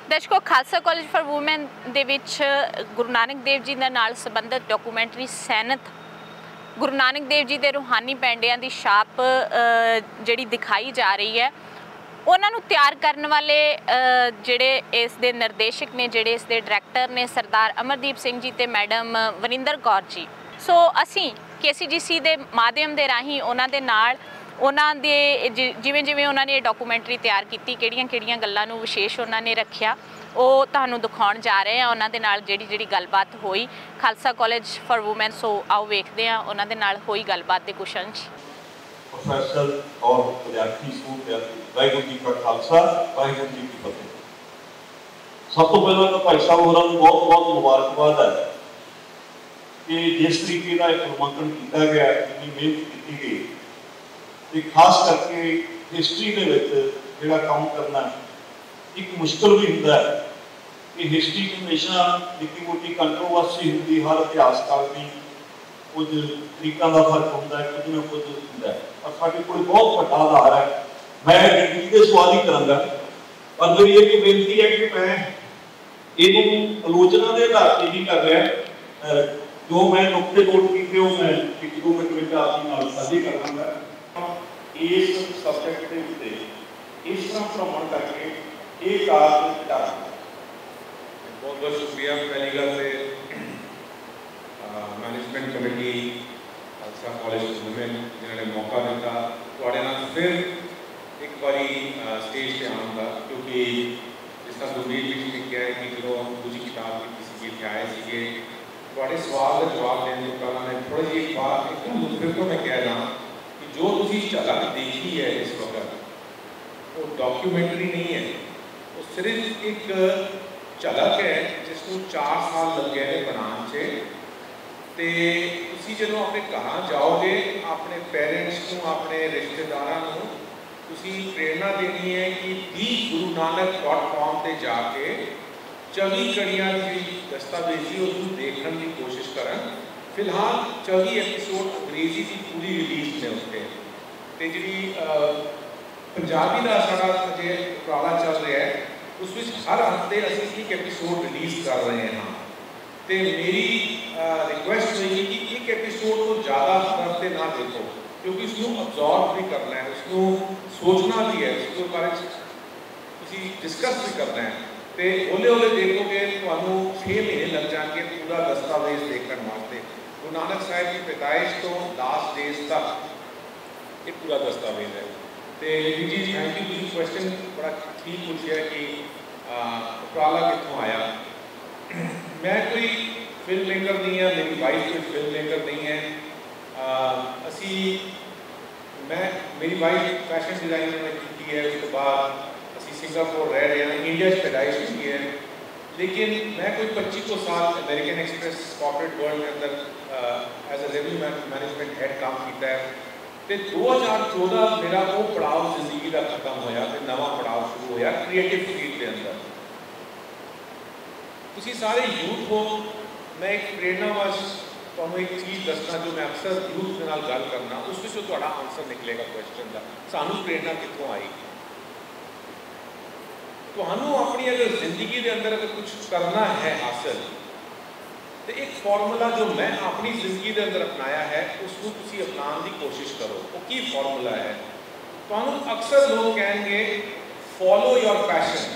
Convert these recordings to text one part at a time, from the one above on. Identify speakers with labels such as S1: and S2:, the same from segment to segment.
S1: दर्शकों, Khalsa college for women ਦੇ ਵਿੱਚ ਗੁਰੂ ਨਾਨਕ ਦੇਵ ਜੀ ਦੇ ਨਾਲ ਸੰਬੰਧਿਤ ਡਾਕੂਮੈਂਟਰੀ ਸੈਨਤ ਗੁਰੂ ਨਾਨਕ ਦੇਵ ਜੀ ਦੇ ਰੂਹਾਨੀ ਪੈਂਡਿਆਂ ਦੀ ਛਾਪ ਜਿਹੜੀ ਦਿਖਾਈ ਜਾ ਰਹੀ ਹੈ। ਉਹਨਾਂ ਨੂੰ ਤਿਆਰ ਕਰਨ ਵਾਲੇ ਜਿਹੜੇ ਇਸ ਦੇ ਨਿਰਦੇਸ਼ਕ ਨੇ, ਜਿਹੜੇ ਇਸ ਦੇ ਡਾਇਰੈਕਟਰ ਨੇ, ਸਰਦਾਰ ਅਮਰਦੀਪ ਸਿੰਘ ਜੀ ਤੇ ਮੈਡਮ ਵਰਿੰਦਰ ਕੌਰ ਜੀ। ਸੋ ਅਸੀਂ KCGC ਦੇ ਮਾਧਿਅਮ ਦੇ ਰਾਹੀਂ ਉਹਨਾਂ ਦੇ ਨਾਲ ਉਹਨਾਂ ਦੇ ਜਿਵੇਂ ਜਿਵੇਂ ਉਹਨਾਂ ਨੇ ਡਾਕੂਮੈਂਟਰੀ ਤਿਆਰ ਕੀਤੀ, ਕਿਹੜੀਆਂ ਗੱਲਾਂ ਨੂੰ ਵਿਸ਼ੇਸ਼ ਉਹਨਾਂ ਨੇ ਰੱਖਿਆ, ਉਹ ਤੁਹਾਨੂੰ ਦਿਖਾਉਣ ਜਾ ਰਹੇ ਹਾਂ। ਉਹਨਾਂ ਦੇ ਨਾਲ ਜਿਹੜੀ ਗੱਲਬਾਤ ਹੋਈ Khalsa college for women. So ਆਓ ਵੇਖਦੇ ਹਾਂ ਉਹਨਾਂ ਦੇ ਨਾਲ ਹੋਈ ਗੱਲਬਾਤ ਦੇ ਕੁਝ ਅੰਸ਼।
S2: प्रोफेसर और विद्यार्थी स्कूल वाहिगुरू जी का खालसा, वाहिगुरू जी की फतेह। सब तो पहले तो भाई साहब होरां नूं बहुत बहुत मुबारकबाद है कि जिस तरीके का एक नामांकन किया गया, इतनी मेहनत की गई, तो खास करके हिस्टरी के जोड़ा काम करना एक मुश्किल भी होंगे कि हिस्टरी हमेशा निक्की मोटी कंट्रोवर्सी होंगी, हर इतिहासकार की कुछ तरीकों का फर्क होंगे, कुछ ना कुछ होंगे, और साढ़े को बहुत बड़ा आधार है। मैं जिंदगी के सवाल ही करांगा, और मेरी एक बेनती है कि मैं इनू आलोचना के आधार से ही कर रहा, जो मैं नुकते नोट किए वो मैं एक दो मिनट में आपकी साझी करांगा। इस सबजैक्ट के उत्ते इस तरह भ्रमण करके एक कार्य
S3: बहुत बहुत शुक्रिया। पहली गल management committee Khalsa college women जिन्होंने मौका दिता थोड़े नाल फिर एक बारी स्टेज पर आने का, क्योंकि जिस तरह गुरमीत भी लिखा है कि जो दूसरी किताब की किसी आए थे थोड़े सवाल का जवाब देने से पहले मैं थोड़ी जी बात एक फिर तो मैं कह रहा कि जो तुसी झलक देखी है इस वक्त वो डॉक्यूमेंट्री नहीं है, वो सिर्फ एक झलक है जिसको 4 साल लग गए हैं बनाने से। तो तुसी जो अपने घर जाओगे अपने पेरेंट्स को, अपने रिश्तेदारों को तुसी प्रेरणा देनी है कि thegurunanak.com पर जाके 24 कड़ियाँ की दस्तावेजी उसको देखने की कोशिश करें। फिलहाल 24 एपीसोड अंग्रेजी की पूरी रिलीज ने उसके तो जी पंजाबी का सारा जो उपराला चल रहा है उस हर हफ्ते असीं एक एपीसोड रिलीज कर रहे हैं। तो मेरी रिक्वेस्ट होगी कि एक एपीसोड को ज़्यादा हफ्ते ना देखो, क्योंकि उसको अब्जॉर्व भी करना है, उसको सोचना भी है, उसके बारे में डिस्कस भी करना है। तो हौले हौले देखोगे तो 6 महीने लग जाएंगे पूरा दस्तावेज देखने वास्ते। गुरु नानक साहब की पैदाइश तो लास्ट डेज तक ये पूरा दस्तावेज है। तो जी थैंक यू, क्वेश्चन बड़ा ठीक पूछा कि उपराला कितों आया। मैं कोई फिल्म मेकर नहीं है, मेरी वाइफ कोई फिल्म मेकर नहीं है। मेरी वाइफ फैशन डिजाइनर में की है, उसके बाद असी सिंगापुर रह रहे हैं, इंडिया पैदाइश की है। लेकिन मैं कोई 25 साल अमेरिकन एक्सप्रेस कॉर्पोरेट वर्ल्ड के अंदर as a revenue management head काम किया है। तो 2014 मेरा वो पड़ाव जिंदगी का खत्म होया, तो नवा पड़ाव शुरू होया क्रिएटिव फील्ड के अंदर। तुसी सारे यूथ हो, मैं एक प्रेरणावश तुहानूं एक चीज़ दसना जो मैं अक्सर यूथ के नाल गल करना, उस विच तुहाडा आंसर निकलेगा क्वेश्चन का, सानूं प्रेरणा कित्थों आई। तुहानूं अपनी अगर जिंदगी के अंदर अगर कुछ करना है हासिल, तो एक फॉर्मूला जो मैं अपनी जिंदगी के अंदर अपनाया है उसको तुसी अपनाने की कोशिश करो। वो की फॉर्मूला है? तुहानूं अक्सर लोग कहेंगे फॉलो योर पैशन,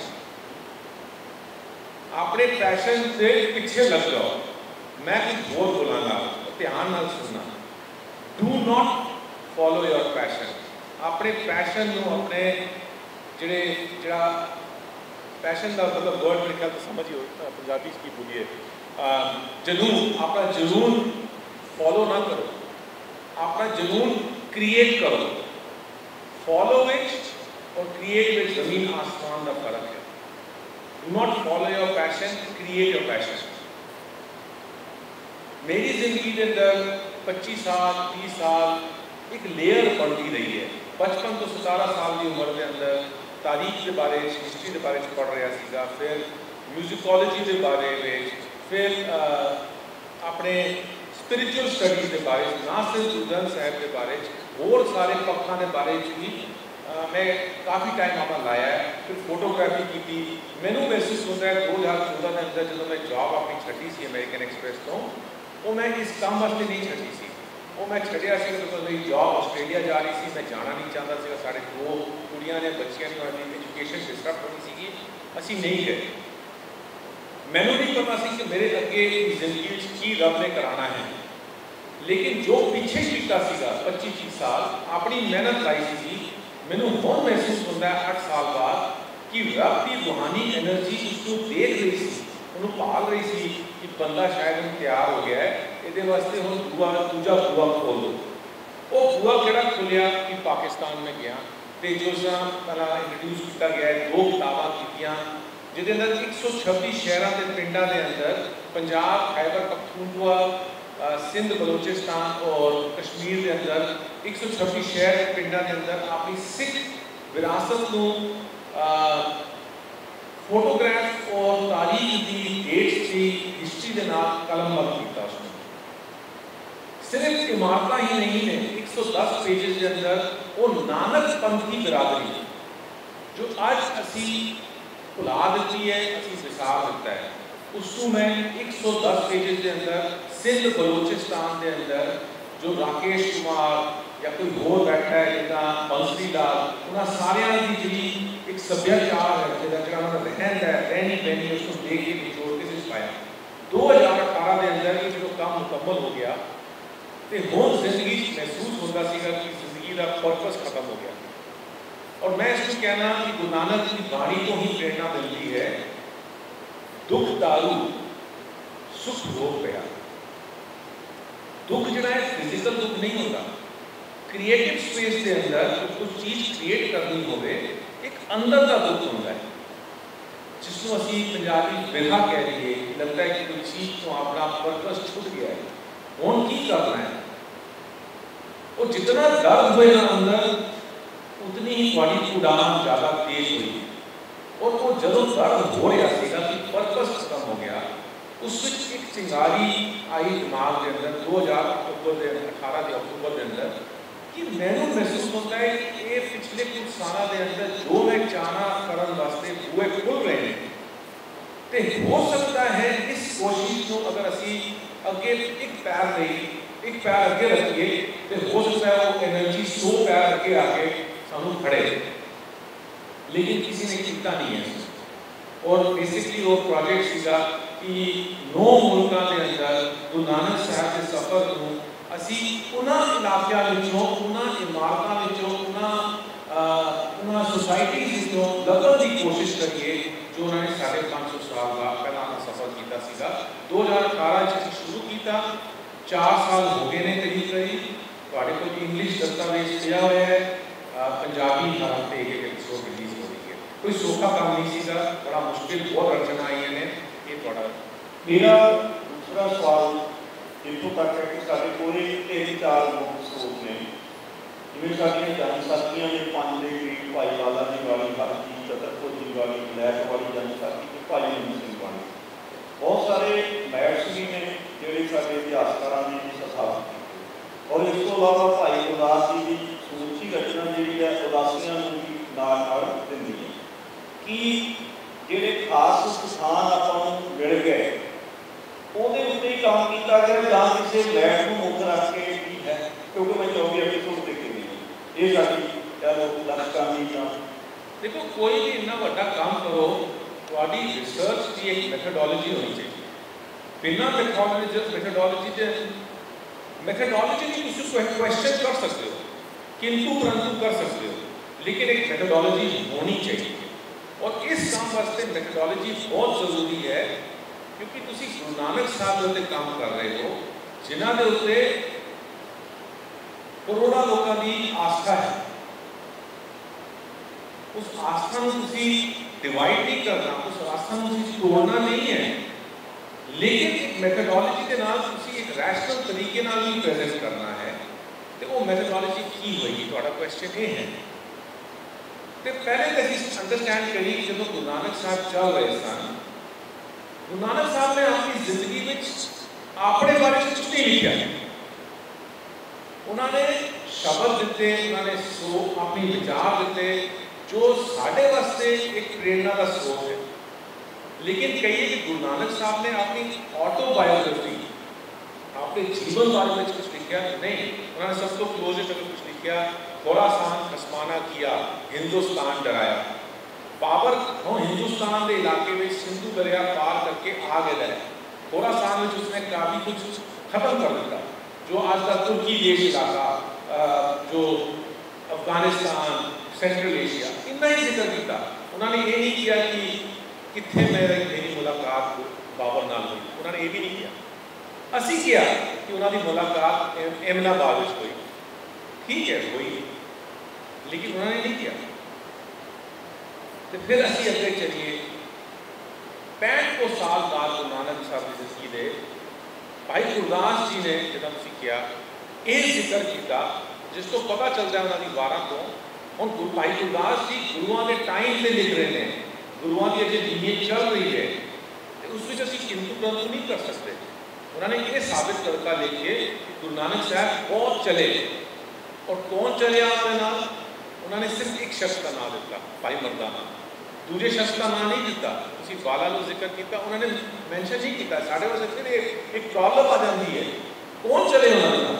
S3: अपने पैशन से पीछे लग जाओ। मैं कुछ और बोलांगा, ध्यान नाल सुनना। Do not follow your passion. अपने पैशन को, अपने जिहड़ा पैशन का मतलब वर्ड मेरे ख्याल तो समझ ही हो, पंजाबी की बोलिए जुनून, अपना जुनून फॉलो ना करो, अपना जुनून क्रिएट करो। फॉलो विच और क्रिएट विच जमीन आसमान का फर्क है। Do not follow your passion, create your passion. मेरी जिंदगी के अंदर 25 साल 30 साल एक लेयर बनती रही है। 55 तो 17 साल की उम्र के अंदर तारीख के बारे, हिस्ट्री के बारे पढ़ रहा सीगा, फिर म्यूजिकोलॉजी के बारे में, फिर अपने स्पिरिचुअल स्टडीज़ के बारे, ना सिर्फ गुरु ग्रंथ साहिब के बारे, होर सारे पक्षों के बारे भी मैं काफ़ी टाइम अपना लाया है, फिर फोटोग्राफी की थी। मैनू महसूस होता है 2014 के अंदर जो मैं जॉब अपनी छड्डी सी अमेरिकन एक्सप्रेस तो वो मैं इस काम वास्ते नहीं छड्डी सी, वो मैं छड्डिया सी बिकॉज मेरी जॉब आस्ट्रेलिया जा रही सी, मैं जाना नहीं चाहता सी, साढ़े 2 कुड़ियां ने बच्चियां ने उन्होंने एजुकेशन डिस्टर्ब होनी सी, असी नहीं गए। मैनू नहीं पता सी कि मेरे अगे जिंदगी की रब ने कराना है, लेकिन जो पीछे कीता सीगा 25 साल अपनी मेहनत लाई सी, मैनू हुण महसूस होता है 8 साल बाद कि रब की रूहानी एनर्जी उसको देख रही सी, उन्होंने भाल रही सी कि बंदा शायद हम तैयार हो गया है, ये वास्ते हम दूजा बुआ खोल दो। वो बुआ केड़ा खुलिया कि पाकिस्तान में गया तो जो पहला इंट्रोड्यूस किया गया है 2 किताबां कीतियां जिहदे अंदर 126 शहरों के पिंडों के अंदर पंजाब, खैबर पख्तूनख्वा, सिंध, बलोचिस्तान और कश्मीर के अंदर 126 शहर पिंडों के अंदर अपनी सिख विरासत को फोटोग्राफ और तारीख की डेट्स की हिस्ट्री के नाल कलमबंद किया। उसने सिर्फ इमारत ही नहीं ने 110 पेजेस के अंदर वो नानक पंथी बिरादरी जो अज असी भुला दी है, असी विसार दिता है, उसको मैं 110 पेजेस के अंदर सिंध बलोचिस्तान के अंदर जो राकेश कुमार या कोई होर बैठा है जिदा बंसरी लाल, उन्होंने सारिया की जी एक सभ्याचार है जो रहन है रहनी बहनी उसको देख के निचोड़ के पाया। 2018 के अंदर ये जो काम मुकम्मल हो गया तो हुण जिंदगी महसूस होता सीगा कि जिंदगी का पर्पस खत्म हो गया। और मैं इसको कहना कि गुरु नानक की बाणी को ही प्रेरणा मिलती है, दुख दारू सुख रोग पिया। दुख जिहड़ा है फिजिकल दुख नहीं होता, क्रिएटिव स्पेस के अंदर कुछ चीज़ क्रिएट करनी होवे एक अंदर का दुख होता है, जिसको असी पंजाबी विरहा कह रही है। लगता है कि कोई चीज़ तो अपना पर्पस छूट गया है, हुण की करना है। और जितना दर्द होएगा अंदर उतनी ही थोड़ी उड़ान ज़्यादा तेज हुई। और वो जदों दर्द हो रहा सीगा कि पर्पस खत्म हो गया, उस एक चिंगारी आई दिमाग के अंदर 2018 के अक्टूबर के अंदर कि मैनू महसूस होता है कि ये पिछले कुछ सालों के अंदर जो मैं चाहना करने वास्ते बुए खुल रहे हैं, तो हो सकता है इस कोशिश को अगर असी अगे एक पैर नहीं एक पैर अगे रखिए तो हो सकता है वो एनर्जी 100 पैर अगे आके सानू खड़े, लेकिन किसी ने किया नहीं है। और बेसिकली वो प्रोजेक्ट सीगा कि 9 मुल्कों के अंदर गुरु नानक साहब के सफर को असी उन्होंने इलाकों विचों, उन्होंने इमारतों विचों, उन्होंने सोसाइटी विचों लभण की कोशिश करिए जो उन्होंने 550 साल का पहला सफर किया सीगा। 2018 शुरू किया, 4 साल हो गए ने करीब करीब। थोड़े को इंग्लिश दस्तावेज दिया हुआ है, पंजाबी हफ्ते एपिसोड रिलीज हो रही है। कोई सौखा काम नहीं सीगा, बड़ा मुश्किल बहुत अड़चन आई ने। ये थोड़ा
S2: मेरा दूसरा सवाल इतों तक है कि साढ़े कोले 3-4 मुख्य स्रोत ने, जिवें साडियां जनसाखियां ने 5 के करीब भाई लाला जी वाली, हरजी चतरपुर जी वाली, लैट वाली जनसाखी ते भाई नीम सिंह वाली, बहुत सारे मैट्स भी ने जिहड़े साडे इतिहासकारां ने स्थापित कीते। और इस तो इलावा भाई उदास जी की सूची रचना जी है उदासियां भी नाल दिंदी है कि जिहड़े खास स्थान आपां नूं मिल गए ਉਹਦੇ ਉੱਤੇ ही काम किया गया ਜਾਂ किसी लैंड को मुख रख के भी है, क्योंकि मैं 24 एपिसोड देखे नहीं ये साडी चलो लक्ष्यानी का।
S3: देखो कोई भी इतना बड़ा काम करो थोड़ी रिसर्च की एक मैथडोलॉजी होनी चाहिए। बिना मैथडोलॉजी के तुम क्वेश्चन कर सकते हो, किंतु परंतु कर सकते हो, लेकिन एक मैथडोलॉजी होनी चाहिए। और इस काम वास्ते मैथडोलॉजी बहुत जरूरी है, क्योंकि तुसी गुरु नानक साहब के उत्ते काम कर रहे हो जिन्हां दे उत्ते करोड़ों लोगों की आस्था है। उस आस्था को तुसी डिवाइड नहीं करना, उस आस्था को तुसी तोड़ना नहीं है, लेकिन एक मैथडोलॉजी के नाल तुसी एक रैशनल तरीके नाल भी प्रेजेंट करना है। तो वो मैथडोलॉजी की होगी, थोड़ा क्वेश्चन ये है। तो पहले तो असीं अंडरस्टैंड करिए कि जब गुरु नानक साहब चल रहे सन, गुरु नानक साहब ने अपनी जिंदगी में अपने बारे में कुछ नहीं लिखा। उन्होंने शब्द दिते, उन्होंने सो अपनी विचार दिते जो साढ़े वास्ते एक प्रेरणा का स्रोत है। लेकिन कहिए कि गुरु नानक साहब ने अपनी ऑटोबायोग्राफी, अपने जीवन बारे में कुछ लिखा नहीं। उन्होंने सब तो क्लोजेस्ट अगर कुछ लिखा, खुरासान खसमाना किया, हिंदुस्तान डराया। बाबर हम हिंदुस्तान के इलाके में सिंधु दरिया पार करके आ गए, खुरासान में उसने काफ़ी कुछ खत्म कर दिया, जो आज का तुर्की देश इलाका, जो अफगानिस्तान, सेंट्रल एशिया, इतना ही जिक्र किया। उन्होंने ये नहीं किया कि कितने मेरी मुलाकात बाबर नाल हुई, उन्होंने ये भी नहीं किया। असी किया कि उन्होंने मुलाकात एमनाबाद में हुई, ठीक है हुई, लेकिन उन्होंने नहीं किया। तो फिर असी अगे चलिए 65 साल बाद गुरु नानक साहब की जिंदगी दे भाई गुरदास जी ने जो किया ये जिक्र किया, जिस तो पता चलता है उन्होंने वारा तो हम भाई गुरदास जी गुरुओं के टाइम से लिख रहे हैं, गुरुओं की अजे नींह चल रही है, तो उस असी किंतु परंतु नहीं कर सकते। उन्होंने ये साबित करता लिखे कि गुरु नानक साहब बहुत चले, और कौन चले उन्होंने सिर्फ एक शख्स का नाम दिता, भाई मर्दाना, दूजे शख्स का नाम नहीं दिता। किसी वाला को जिक्र किया, उन्होंने मैंशन नहीं किया। साढ़े वास्ते फिर एक प्रॉब्लम आ जाती है, कौन चले उन्होंने,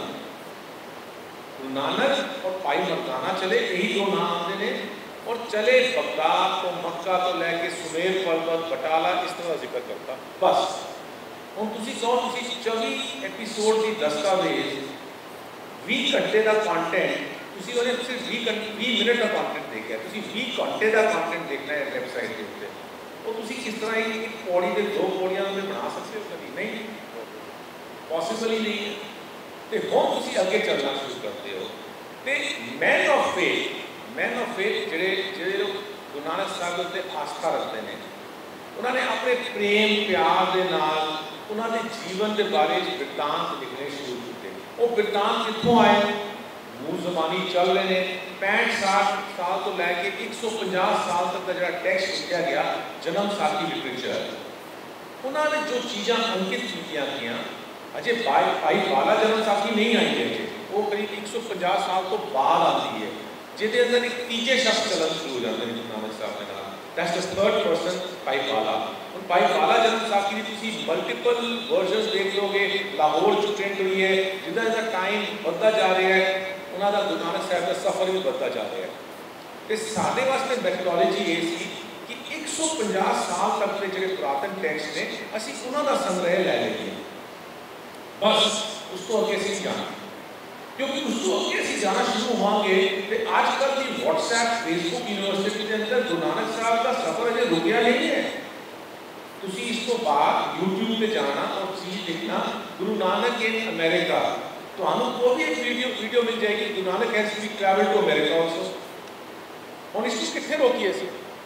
S3: गुरु नानक और भाई मर्दाना चले, यही दो नाम आते हैं। और चले बगदाद तो मक्का तो लैके सुमेर पर्वत बटाला इस तरह जिक्र करता। बस हम तुसी कहो 24 एपीसोड की दस्तावेज 20 घंटे का कंटेंट तुसी उन्हें सिर्फ 20 मिनट का कंटेंट देखा, तुसी 20 घंटे का कंटेंट देखना है वेबसाइट के उत्ते, और तुसी किस तरह एक पौड़ी के 2 पौड़ियां में बना सकते हो? कभी नहीं, पॉसिबल ही नहीं है। तो हम तुसी आगे चलना शुरू करते हो। तो मैन ऑफ फेथ ਜਿਹੜੇ गुरु नानक साहब उत्ते आस्था रखते हैं, उन्होंने अपने प्रेम प्यार के नाल उन्होंने जीवन के बारे वृत्तांत लिखने शुरू किए। वो वृत्तांत कितों आए? मूल जबानी चल रहे हैं 65-60 साल तो लैके 150 साल तक का जो टैक्स लिखा गया जन्म साखी लिटरेचर, उन्होंने जो चीज़ा अंकित की अजे भाई बाला जन्म साखी नहीं आई है, वो करीब 150 साल तो बाद आती है, जिसके अंदर एक तीजे शब्द चलन शुरू हो जाते हैं गुरु नानक साहब के नाम, दैट्स द थर्ड पर्सन भाई बाला। और भाई बाला जन्म साखी की तुसी मल्टीपल वर्जन्स देख लोगे, लाहौर जो ट्रेंड हुई है, जिदा जिदा टाइम बढ़ता जा रहा है, उन्होंने गुरु नानक साहब का सफर भी बढ़ता जा रहा है। तो साढ़े वास्ते मैथोडोलॉजी ये सी कि 150 साल तक के जो पुरातन टैक्स ने असी उन्होंने संग्रह लै लईए, बस उस तो अगे असीं जाना, क्योंकि उस तो अगे असीं जाना शुरू होवांगे तो अजकल की व्हाट्सएप फेसबुक यूनिवर्सिटी के अंदर गुरु नानक साहब का सफर अजे रुकिया नहीं है। तुसी इस तो बाद यूट्यूब पे जाना और चीज़ देखना गुरु नानक इन अमेरिका, तो हमें वो भी एक वीडियो मिल जाएगी, Guru Nanak has been travel to America also. और इसको कितने रोकी है?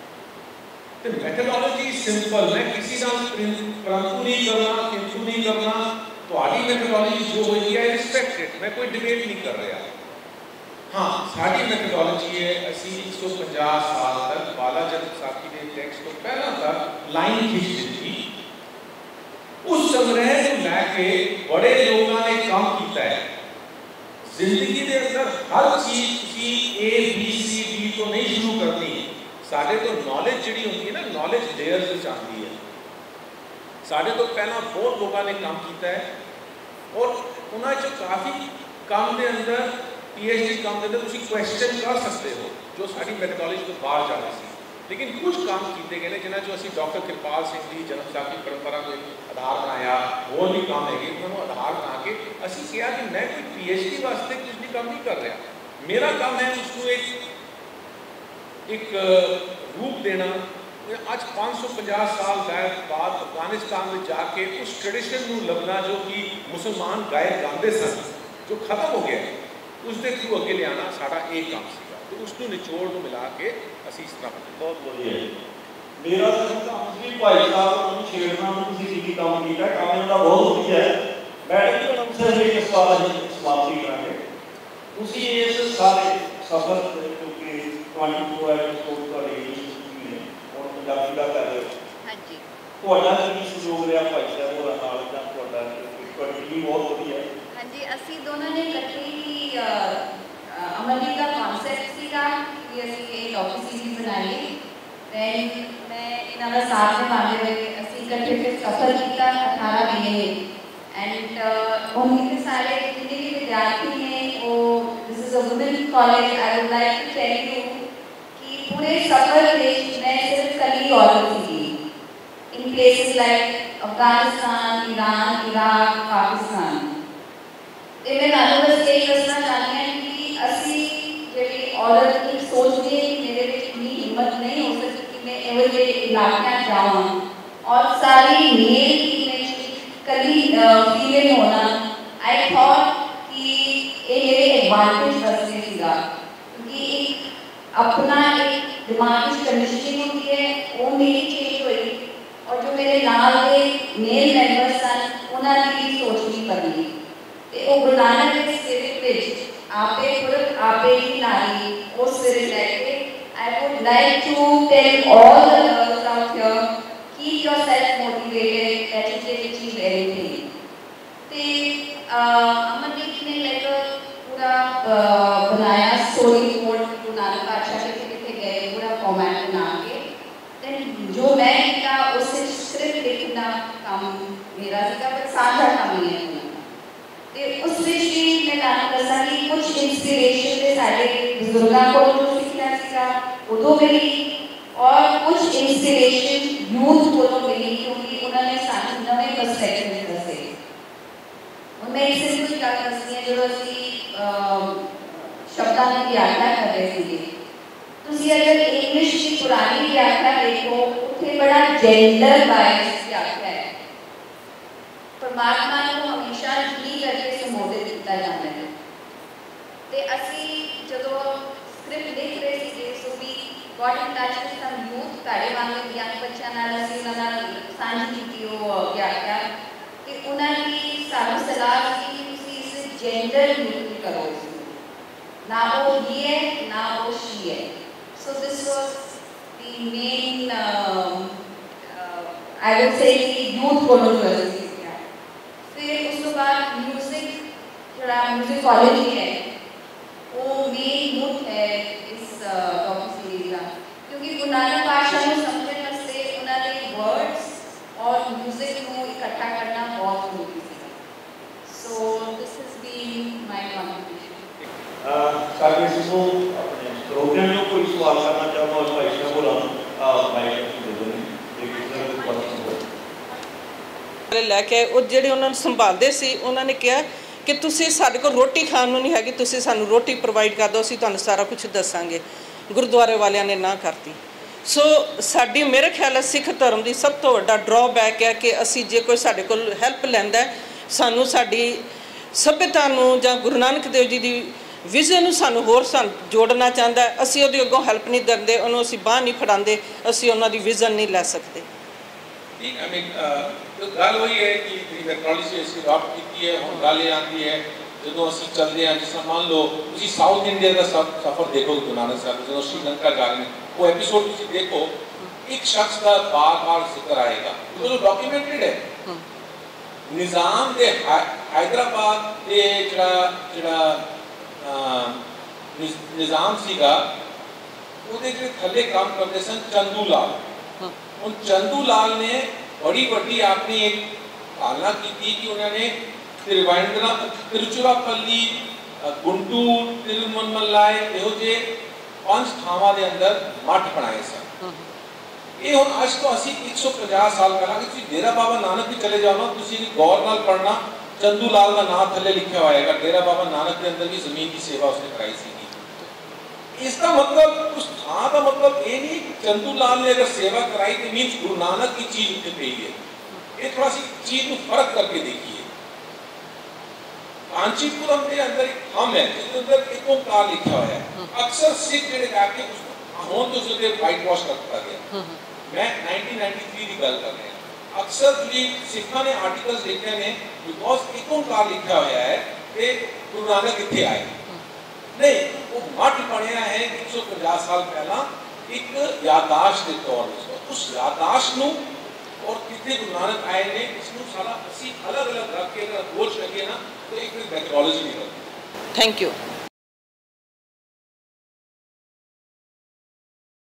S3: तो मेथोडोलॉजी सिंपल, मैं किसी का परंतु नहीं करना, किंतु नहीं करना, तो आदि मेथोडोलॉजी जो हुई है रिस्पेक्टेड, मैं कोई डिबेट नहीं कर रहा। हाँ, साड़ी मेथोडोलॉजी है असी 150 साल तक बाला जन्म साखी के टेक्स्ट तो पहला तक लाइन खींच दी थी, उस संग्रह को लैके बड़े लोगों ने काम किया है। जिंदगी के अंदर हर चीज की ABCD तो नहीं शुरू करनी, साढ़े तो नॉलेज जी होती है ना, नॉलेज लेयर से चाहती है। साढ़े तो पहला बहुत लोगों ने काम किया है, और उन्होंने काफ़ी काम के अंदर PhD काम के अंदर तुम क्वेश्चन कर सकते हो जो साड़ी मेथोडोलॉजी तो बाहर जाने से, लेकिन कुछ काम किए गए जिन्हें जो असी डॉक्टर कृपाल सिंह की जन्म साखी परंपरा को आधार बनाया, और भी काम है उन्होंने आधार बना के असी कहा कि मैं कोई PhD वास्ते कुछ भी काम नहीं कर रहा, मेरा काम है उसको एक रूप देना। आज 550 साल बाद अफगानिस्तान में जाके उस ट्रेडिशन में लगना जो कि मुसलमान गायक गाते सन, जो खत्म हो गया, उसके थ्रू अगे लिया साड़ा एक काम सीगा, तो उसको निचोड़ को मिला के असी इस तरह
S2: बहुत बढ़िया। मेरा काम भी भाई साहब छेड़ना काम किया, काम इनका बहुत बढ़िया है। मैडम सिर्फ एक सवाल समाप्ति करेंगे, उसी इस सारे सफर क्योंकि 24 एपिसोड का और पंजाबी का कर रहे हो, हाँ जी, ਤੁਹਾਡਾ ਕੀ ਸਹਿਯੋਗ ਰਿਹਾ ਭਾਈ ਸਾਹਿਬ ਹੋਰਾਂ ਨਾਲ ਜਾਂ ਤੁਹਾਡਾ ਟੀਮ ਬਹੁਤ ਵਧੀਆ ਹੈ?
S4: हाँ जी, असी दोनों ने इकट्ठे ही अमरदीप का कॉन्सेप्ट सीगा कि ਅਸੀਂ ਇਹ ਡਾਕੂ ਸੀਰੀਜ਼ ਬਣਾਈ ਦੈਨ ਮੈਂ ਇਹਨਾਂ ਦਾ ਸਾਥ ਨਿਭਾਉਂਦੇ ਹੋਏ ਅਸੀਂ ਇਕੱਠੇ ਫਿਰ ਸਫ਼ਰ ਕੀਤਾ 18 ਮਹੀਨੇ ਐਂਡ ਹੁਣ ਇतने सारे जितने भी विद्यार्थी हैं वो this is a women college I would like to tell you कि पूरे सफ़र में मैं सिर्फ कली औरत थी in places like Afghanistan Iran Iraq Pakistan ये मैं ਤੁਹਾਨੂੰ बस यही ਦੱਸਣਾ ਚਾਹੁੰਦੀ ਹਾਂ कि ਅਸੀਂ ਜਿਹੜੀ औरत की सोचते कि मेरे में इतनी हिम्मत नहीं हो सकती कि मैं एवं ये इलाके जाऊँ और सारी मेल की कली फीमेल होना आई थॉट कि ये मेरे एडवांटेज बसने सीगा क्योंकि एक अपना एक दिमाग की कंडीशनिंग होती है वो मेरी चेंज हुई और जो मेरे नाल के मेल मैंबर्स सन उन्होंने भी सोचनी पड़ी तो वो गुरु नानक के स्पिरिट आपे पुरख आपे ही नारी वो स्पिरिट लेके I would like to tell all the girls out here, keep yourself motivated, that you can achieve anything. ते अमरदीप ने लाइक पूरा बनाया स्टोरी बोर्ड गुरु नानक पातशाह के कितने गए पूरा फॉर्मेट बना के देन जो मैं किया उससे स्क्रिप्ट लिखना काम मेरा सीगा पर साझा काम नहीं है ते उस विच भी मैं ਤੁਹਾਨੂੰ ਦੱਸਾਂ कि कुछ इंस्पिरेशन ਦੇ ਸਾਡੇ ਬਜ਼ੁਰਗਾਂ ਕੋਲ जो सीखना सीखा उदो मिली और कुछ इंस्पिरेशन यूथ को मिली क्योंकि उन्होंने सानू नवे पर्सपेक्टिव दसे और मैं एक सिंपल गल दसनी है जो ਅਸੀਂ शब्दां की व्याख्या कर रहे थे ਤੁਸੀਂ अगर इंग्लिश की पुरानी व्याख्या देखो उत्थे बड़ा जेंडर बायस व्याख्या है परमात्मा को हमेशा ही करके संबोधित किया जाता है ते ਅਸੀਂ ਜਦੋਂ स्क्रिप्ट लिख रहे थे so we got in touch with some youth तारे वाले यंग बच्चों नाल ਅਸੀਂ ਉਹਨਾਂ ਨਾਲ ਸਾਂਝੀ ਕੀਤੀ ਉਹ व्याख्या कि उन्होंने सानू सलाह दी कि ਤੁਸੀਂ इस जेंडर यूज करो ना वो ही है ना वो शी है so this was the main I would say youth conference फिर उस बाद म्यूजिक जरा म्यूजिक कॉलेज है वो मेन मुद्दा है इस डॉक्यू सीरीज का क्योंकि गुरु नानक पातशाह को समझने वास्ते उन्होंने वर्ड्स और म्यूजिक को इकट्ठा करना बहुत जरूरी है so this is been my contribution
S2: सारे जिसको अपने प्रोग्राम में कोई सवाल करना चाहो और भाई साहब बोला माइक दे दो एक दूसरे को क्वेश्चन
S5: लैके वो ਜਿਹੜੇ ਉਹਨਾਂ ਨੂੰ ਸੰਭਾਲਦੇ ਸੀ ਉਹਨਾਂ ਨੇ ਕਿਹਾ कि तुसीं साडे कोल रोटी खाण नूं नहीं हैगी तुसीं सानूं रोटी प्रोवाइड कर दो असीं तुहानूं सारा कुछ दसांगे गुरुद्वारे वालियां ने ना करती सो साडी मेरे ख्याल सिख धर्म की सब तो वड्डा ड्रॉबैक है कि असीं जे कोई साडे कोल हैल्प लैंदा सानूं साडी सभ्यता नूं जां गुरु नानक देव जी की विजन नूं सानूं होर जोड़ना चाहता है असीं उहदे अगों हैल्प नहीं दिंदे उहनूं असीं बांह नहीं फड़ांदे असीं उहनां दी विजन नहीं लै सकदे
S3: I mean, तो गल वही है कि टेक्नोलॉजी ऐसी अडॉप्ट की है हम गल ये आती है जो असं चलते हैं जिस मान लो तुम साउथ इंडिया का सफ़र देखो गुरु नानक साहब जो श्रीलंका जा रहे हैं वो एपीसोड तुम देखो एक शख्स का बार बार जिक्र आएगा तो जो डॉक्यूमेंटेड है निज़ाम दे हैदराबाद के जड़ा निज़ाम सीगा ਉਹਦੇ ਜਿਹੜੇ ਥੱਲੇ काम करते सन चंदू लाल उन चंदू लाल ने बड़ी बड़ी आपने एक पालना की थी कि उन्होंने तिरुचिरापल्ली गुंटूर तिरुमन्मलाई ਇਹੋ ਜਿਹੇ 5 ਥਾਵਾਂ ਦੇ ਅੰਦਰ ਮੱਠ ਬਣਾਏ ਸਨ ਇਹ ਹੁਣ ਅੱਜ ਤੋਂ ਅਸੀਂ 150 ਸਾਲ ਪਹਿਲਾਂ ਕਿ ਤੁਸੀਂ ਡੇਰਾ ਬਾਬਾ ਨਾਨਕ ਵੀ ਚਲੇ ਜਾਓ ਨਾ ਤੁਸੀਂ ਗੌਰ ਨਾਲ ਪੜਨਾ ਚੰਦੂ ਲਾਲ ਦਾ ਨਾਮ ਥੱਲੇ ਲਿਖਿਆ ਹੋਏਗਾ ਡੇਰਾ ਬਾਬਾ ਨਾਨਕ ਦੇ ਅੰਦਰ ਵੀ ਜ਼ਮੀਨ ਦੀ ਸੇਵਾ ਉਸਨੇ ਕਰਾਈ ਸੀ इसका मतलब उस हाँ का मतलब ये नहीं चंदू लाल ने अगर सेवा कराई तो मीन्स गुरु नानक की चीज उठे गई है ये थोड़ा सी चीज को फर्क करके देखिए कांचीपुरम के अंदर एक हम है जिसके अंदर एक ओंकार लिखा हुआ है अक्सर सिख जेडे जाके उसको हों तो उसके वाइट वॉश करता गया मैं 1993 की गल कर रहे हैं अक्सर जी सिखा ने आर्टिकल्स लिखे ने बिकॉज एक ओंकार लिखा हुआ है कि गुरु नानक इतने आए नहीं वो मठ बनया है 150 साल पहला एक यादाश्त के तौर पर उस यादाश्त नूं और कितने गुरु नानक आए ने इसनूं सारा असी अलग अलग रख के अगर रोज लगे ना तो एक मेथोडोलॉजी निकलती है
S5: थैंक यू